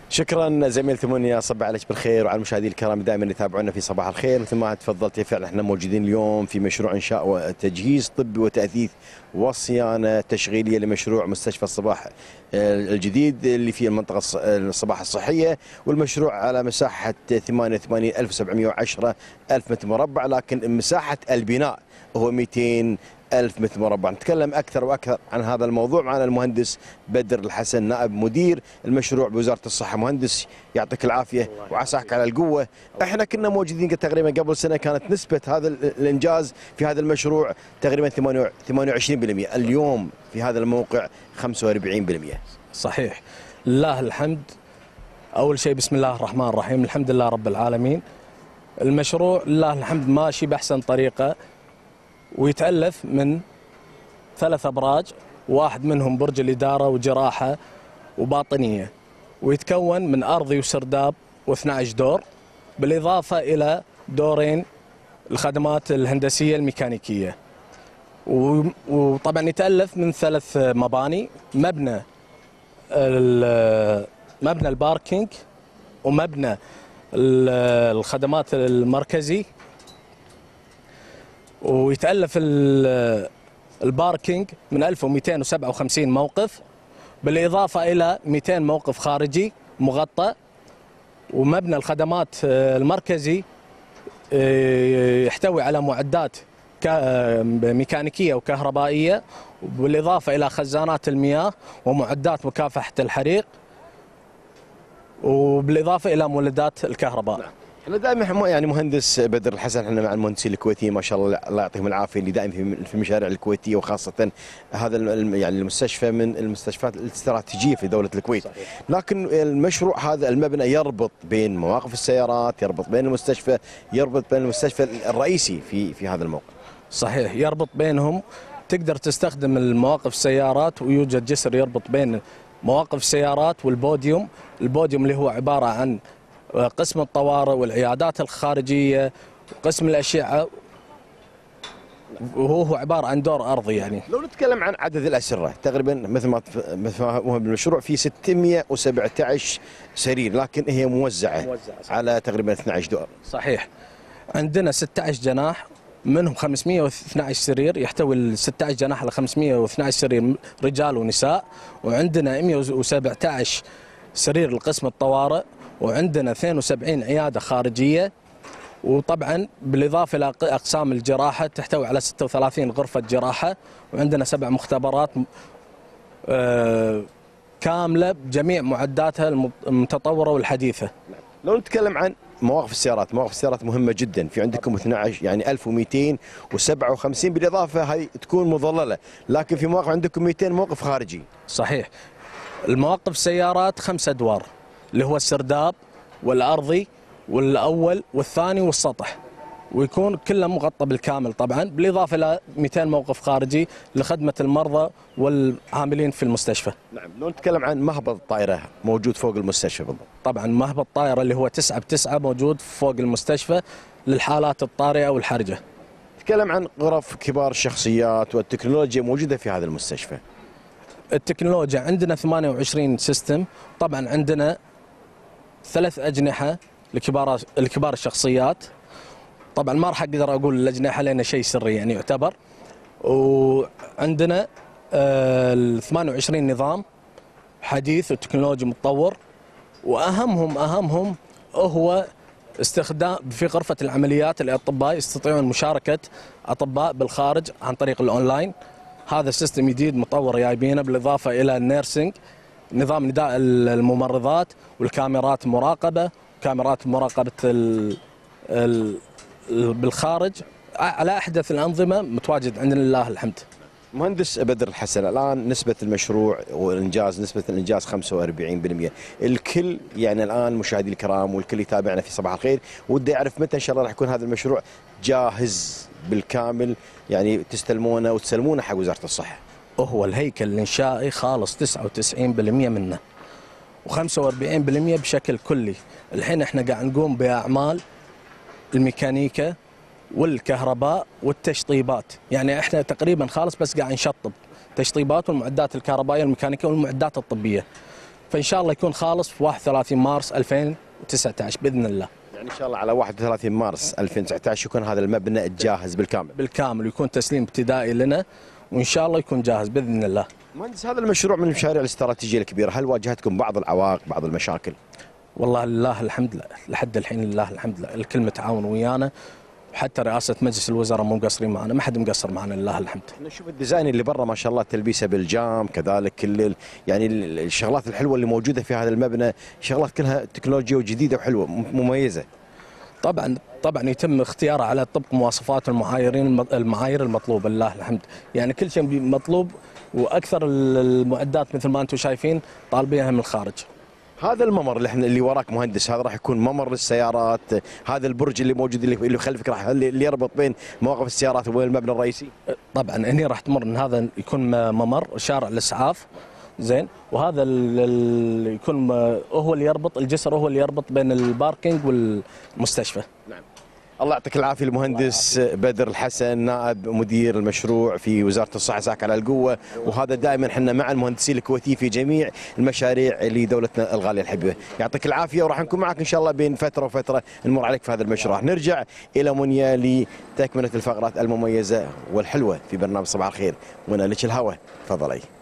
شكرا زميل ثمانية، صبح عليك بالخير وعلى المشاهدين الكرام دائما يتابعونا في صباح الخير. مثل ما تفضلت فعلا احنا موجودين اليوم في مشروع انشاء وتجهيز طبي وتاثيث وصيانه تشغيليه لمشروع مستشفى الصباح الجديد اللي في المنطقه الصباح الصحيه، والمشروع على مساحه 88,710 متر مربع، لكن مساحه البناء هو 200,000 متر مربع. نتكلم أكثر وأكثر عن هذا الموضوع معنا المهندس بدر الحسن، نائب مدير المشروع بوزارة الصحة. مهندس يعطيك العافية وعساك على القوة. احنا كنا موجودين تقريبا قبل سنة، كانت نسبة هذا الإنجاز في هذا المشروع تقريبا 28%، اليوم في هذا الموقع 45%. صحيح، لله الحمد. أول شيء بسم الله الرحمن الرحيم، الحمد لله رب العالمين. المشروع لله الحمد ماشي بأحسن طريقة، ويتألف من 3 أبراج، واحد منهم برج الإدارة وجراحة وباطنية، ويتكون من أرضي وسرداب و12 دور، بالإضافة إلى دورين الخدمات الهندسية الميكانيكية. وطبعا يتألف من 3 مباني، مبنى الباركينج، ومبنى الخدمات المركزي، ويتألف الباركينج من 1257 موقف، بالإضافة إلى 200 موقف خارجي مغطى. ومبنى الخدمات المركزي يحتوي على معدات ميكانيكية وكهربائية، بالإضافة إلى خزانات المياه ومعدات مكافحة الحريق، وبالإضافة إلى مولدات الكهرباء. احنا دائما يعني مهندس بدر الحسن، احنا مع المهندسين الكويتيين ما شاء الله الله يعطيهم العافيه، اللي دائما في المشاريع الكويتيه، وخاصه هذا يعني المستشفى من المستشفيات الاستراتيجيه في دوله الكويت. صحيح. لكن المشروع هذا المبنى يربط بين مواقف السيارات، يربط بين المستشفى، يربط بين المستشفى الرئيسي في هذا الموقع. صحيح، يربط بينهم. تقدر تستخدم المواقف السيارات، ويوجد جسر يربط بين مواقف السيارات والبوديوم. البوديوم اللي هو عباره عن قسم الطوارئ والعيادات الخارجية وقسم الأشعة، وهو عبارة عن دور أرضي. يعني لو نتكلم عن عدد الأسرة، تقريبا مثل ما هو بالمشروع في 617 سرير، لكن هي موزعة على تقريبا 12 دور. صحيح، عندنا 16 جناح، منهم 512 سرير، يحتوي ال 16 جناح على 512 سرير رجال ونساء، وعندنا 117 سرير لقسم الطوارئ، وعندنا 72 عيادة خارجية، وطبعا بالإضافة إلى أقسام الجراحة تحتوي على 36 غرفة جراحة، وعندنا 7 مختبرات كاملة بجميع معداتها المتطورة والحديثة. لو نتكلم عن مواقف السيارات، مواقف السيارات مهمة جدا، في عندكم 12 يعني 1257، بالإضافة هذه تكون مظللة، لكن في مواقف عندكم 200 موقف خارجي. صحيح، المواقف السيارات 5 أدوار، اللي هو السرداب والأرضي والأول والثاني والسطح، ويكون كله مغطى بالكامل طبعا، بالإضافة إلى 200 موقف خارجي لخدمة المرضى والعاملين في المستشفى. نعم، لو نتكلم عن مهبط الطائرة موجود فوق المستشفى بالضبط. طبعا مهبط الطائرة اللي هو 9 موجود فوق المستشفى للحالات الطارئة والحرجة. نتكلم عن غرف كبار الشخصيات والتكنولوجيا موجودة في هذا المستشفى. التكنولوجيا عندنا 28 سيستم، طبعا عندنا 3 أجنحة لكبار الشخصيات. طبعا ما راح اقدر اقول الاجنحه لانه شيء سري يعني يعتبر. وعندنا 28 نظام حديث وتكنولوجي متطور، واهمهم هو استخدام في غرفه العمليات. الاطباء يستطيعون مشاركه اطباء بالخارج عن طريق الاونلاين. هذا سيستم جديد مطور جايبينه، بالاضافه الى النيرسينج، نظام نداء الممرضات، والكاميرات مراقبه، كاميرات مراقبه بالخارج، على احدث الانظمه متواجد عندنا لله الحمد. مهندس بدر الحسن، الان نسبه المشروع والانجاز، نسبه الانجاز 45%. الكل يعني الان مشاهدي الكرام والكل يتابعنا في صباح الخير وده يعرف متى ان شاء الله راح يكون هذا المشروع جاهز بالكامل، يعني تستلمونه وتسلمونه حق وزاره الصحه. هو الهيكل الانشائي خالص 99% منه، و45% بشكل كلي. الحين احنا قاعد نقوم باعمال الميكانيكا والكهرباء والتشطيبات، يعني احنا تقريبا خالص بس قاعد نشطب تشطيبات والمعدات الكهربائيه والميكانيكيه والمعدات الطبيه. فان شاء الله يكون خالص في 31 مارس 2019 باذن الله. يعني ان شاء الله على 31 مارس 2019 يكون هذا المبنى جاهز بالكامل. بالكامل، ويكون تسليم ابتدائي لنا، وان شاء الله يكون جاهز باذن الله. مهندس، هذا المشروع من المشاريع الاستراتيجيه الكبيره، هل واجهتكم بعض العوائق، بعض المشاكل؟ والله لله الحمد لله، لحد الحين لله الحمد لله، الكل متعاون ويانا، وحتى رئاسه مجلس الوزراء مو مقصرين معنا، ما حد مقصر معنا لله الحمد. نشوف الديزاين اللي برا ما شاء الله، تلبيسه بالجام، كذلك كل يعني الشغلات الحلوه اللي موجوده في هذا المبنى، شغلات كلها تكنولوجيا وجديده وحلوه مميزه. طبعا يتم اختيارها على طبق مواصفات المعايير المطلوبه لله الحمد، يعني كل شيء مطلوب، واكثر المعدات مثل ما انتم شايفين طالبينها من الخارج. هذا الممر اللي وراك مهندس، هذا راح يكون ممر للسيارات، هذا البرج اللي موجود اللي خلفك راح اللي يربط بين مواقف السيارات وبين المبنى الرئيسي. طبعا هني راح تمر ان هذا يكون ممر شارع الاسعاف، زين، وهذا اللي يكون هو اللي يربط الجسر، هو اللي يربط بين الباركينج والمستشفى. نعم. الله يعطيك العافيه المهندس بدر الحسن، نائب مدير المشروع في وزاره الصحه، ساك على القوه، وهذا دائما احنا مع المهندسين الكويتيين في جميع المشاريع لدولتنا الغاليه الحبيبه. يعطيك العافيه، وراح نكون معك ان شاء الله بين فتره وفتره نمر عليك في هذا المشروع. نرجع الى منيا لتكمله الفقرات المميزه والحلوه في برنامج صباح الخير، ونالك الهوى، تفضلي.